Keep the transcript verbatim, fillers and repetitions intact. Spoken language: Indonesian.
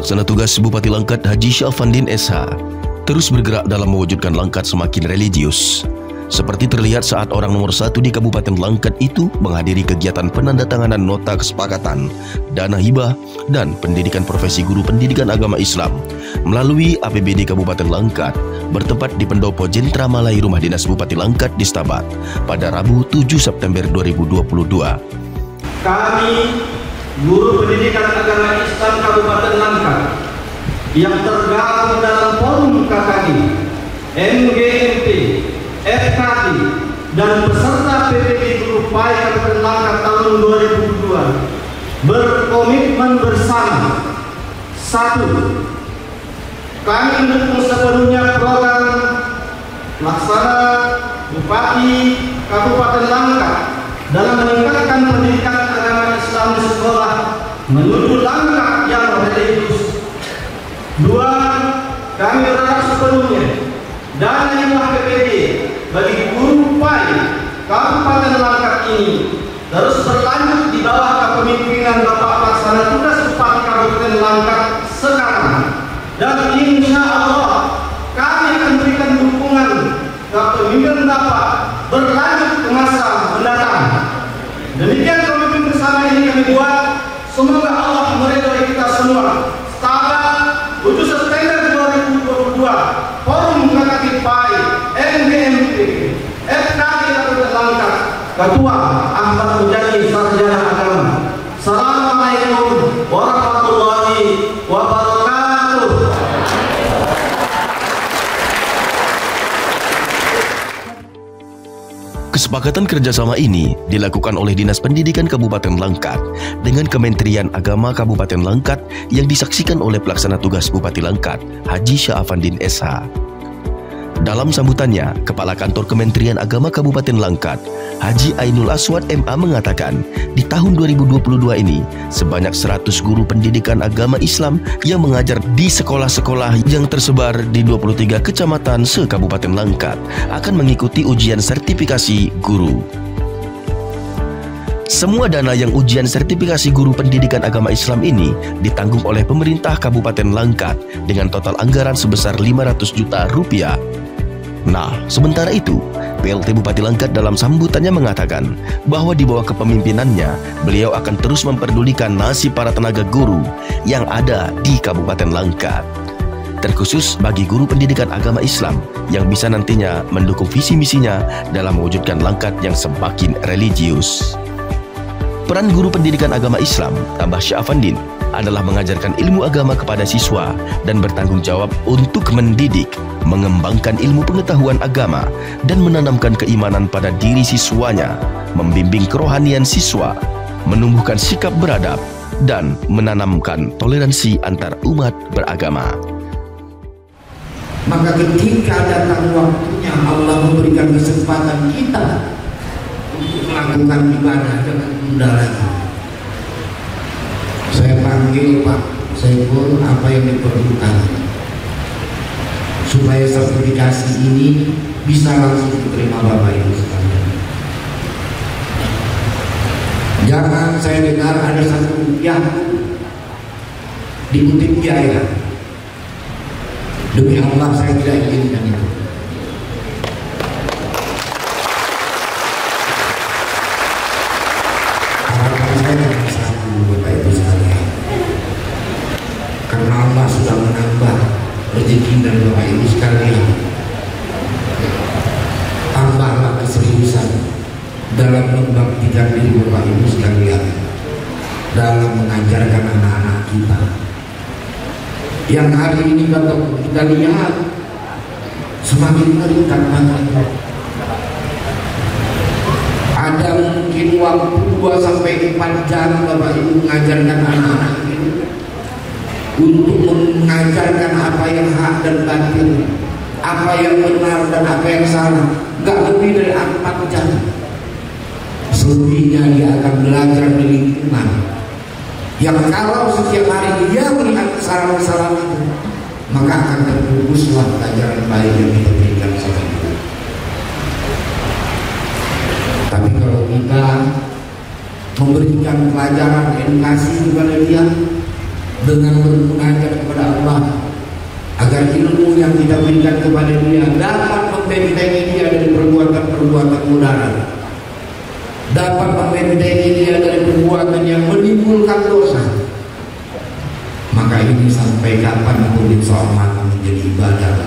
Pelaksana tugas Bupati Langkat Haji Syafandin S H terus bergerak dalam mewujudkan Langkat semakin religius. Seperti terlihat saat orang nomor satu di Kabupaten Langkat itu menghadiri kegiatan penandatanganan nota kesepakatan, dana hibah, dan pendidikan profesi guru pendidikan agama Islam melalui A P B D Kabupaten Langkat bertempat di Pendopo Jentra Malai Rumah Dinas Bupati Langkat di Stabat pada Rabu tujuh September dua ribu dua puluh dua. Kami, guru pendidikan agama Islam Kabupaten Langkat yang tergabung dalam forum K K I, M G M P, F K I, dan peserta P P D Guru P A I Kabupaten Langkat tahun dua ribu dua berkomitmen bersama. Satu, kami mendukung sepenuhnya program Laksana Bupati Kabupaten Langkat dalam meningkatkan pendidikan agama Islam di sekolah menuju Langkat yang religius. Dua, kami berharap sepenuhnya dana hibah P P D bagi guru P A I Kabupaten Langkat ini terus berlanjut di bawah kepemimpinan Bapak Pelaksana Tugas Bupati Kabupaten Langkat sekarang, dan insya Allah kami akan berikan dukungan kepemimpinan Bapak berlanjut ke masa mendatang. Demikian komitmen bersama ini kami buat. Semoga Allah meridhai kita semua. Stabat tujuh September dua ribu dua puluh dua, Forum K K I P A I, M G M P, F K I Kabupaten Langkat, Ketua Ahmad Mujani Sarjana Agama. Assalamualaikum warahmatullahi wabarakatuh. Kesepakatan kerjasama ini dilakukan oleh Dinas Pendidikan Kabupaten Langkat dengan Kementerian Agama Kabupaten Langkat yang disaksikan oleh Pelaksana Tugas Bupati Langkat Haji Syafandin S H. Dalam sambutannya, Kepala Kantor Kementerian Agama Kabupaten Langkat Haji Ainul Aswad M A mengatakan, di tahun dua ribu dua puluh dua ini sebanyak seratus guru pendidikan agama Islam yang mengajar di sekolah-sekolah yang tersebar di dua puluh tiga kecamatan se-Kabupaten Langkat akan mengikuti ujian sertifikasi guru. Semua dana yang ujian sertifikasi guru pendidikan agama Islam ini ditanggung oleh pemerintah Kabupaten Langkat dengan total anggaran sebesar lima ratus juta rupiah. Nah, sementara itu, P L T Bupati Langkat dalam sambutannya mengatakan bahwa di bawah kepemimpinannya, beliau akan terus memperdulikan nasib para tenaga guru yang ada di Kabupaten Langkat, terkhusus bagi guru pendidikan agama Islam yang bisa nantinya mendukung visi misinya dalam mewujudkan Langkat yang semakin religius. Peran guru pendidikan agama Islam, tambah Syafandin, adalah mengajarkan ilmu agama kepada siswa dan bertanggung jawab untuk mendidik, mengembangkan ilmu pengetahuan agama, dan menanamkan keimanan pada diri siswanya, membimbing kerohanian siswa, menumbuhkan sikap beradab, dan menanamkan toleransi antar umat beragama. Maka ketika datang waktunya Allah memberikan kesempatan kita untuk melakukan ibadah dengan tunda lagi, saya panggil Pak Saiful apa yang diperlukan supaya sertifikasi ini bisa langsung diterima Bapak Ibu sekalian. Jangan saya dengar ada satu yang dikutip biaya. Demi Allah saya tidak inginkan itu. Harapan saya cuma satu, Bapak Ibu sekalian. Karena Allah sudah menambah rezeki dan Bapak Ibu sekalian, tambahlah keseriusan dalam membaktikan diri Bapak Ibu sekalian dalam mengajarkan anak-anak kita. Yang hari ini kalau kita lihat semakin meningkat banget. Ada mungkin waktu dua sampai empat jam Bapak Ibu mengajarkan anak-anak ini untuk mengajarkan apa yang hak dan batil, apa yang benar dan apa yang salah. Gak lebih dari empat jam. Selebihnya dia akan belajar di lingkungan yang kalau setiap hari dia melihat kesalahan-kesalahan itu, maka akan terpupuslah pelajaran baik yang kita berikan sama dia. Tapi kalau kita memberikan pelajaran edukasi kepada dia dengan mengajar Allah agar ilmu yang kita berikan kepada dia dapat membentengi dia dari perbuatan-perbuatan mudarat, dapat membentengi dia dari perbuatan yang menimbulkan dosa. Maka ini sampai kapanpun insya Allah menjadi ibadah